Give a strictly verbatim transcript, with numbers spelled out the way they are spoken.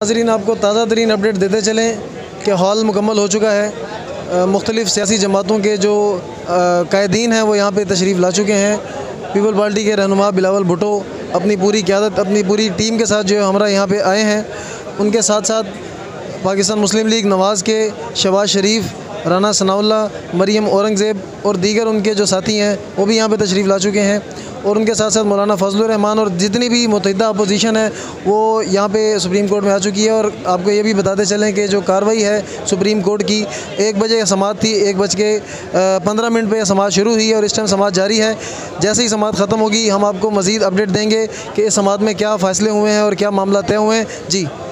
नाज़रीन, आपको ताज़ा तरीन अपडेट देते चलें कि हॉल मुकम्मल हो चुका है। मुख्तलिफ़ सियासी जमातों के जो कायदीन हैं वो यहाँ पे तशरीफ़ ला चुके हैं। पीपल पार्टी के रहनुमा बिलावल भुट्टो अपनी पूरी क़यादत, अपनी पूरी टीम के साथ जो है हमरा यहाँ पे आए हैं। उनके साथ साथ पाकिस्तान मुस्लिम लीग नवाज़ के शहबाज शरीफ, राना सनाउल्लाह, मरियम औरंगज़ेब और दीगर उनके जो साथी हैं वो भी यहाँ पे तशरीफ़ ला चुके हैं। और उनके साथ साथ मौलाना फजलुर रहमान और जितनी भी मुत्तहिदा अपोजिशन है वो यहाँ पे सुप्रीम कोर्ट में आ चुकी है। और आपको ये भी बताते चलें कि जो कार्रवाई है सुप्रीम कोर्ट की, एक बजे समाअत थी, एक बज के पंद्रह मिनट पर समाअत शुरू हुई है और इस टाइम समाअत जारी है। जैसे ही समाअत ख़त्म होगी हम आपको मज़ीद अपडेट देंगे कि इस समाअत में क्या फ़ैसले हुए हैं और क्या मामला तय हुए हैं। जी।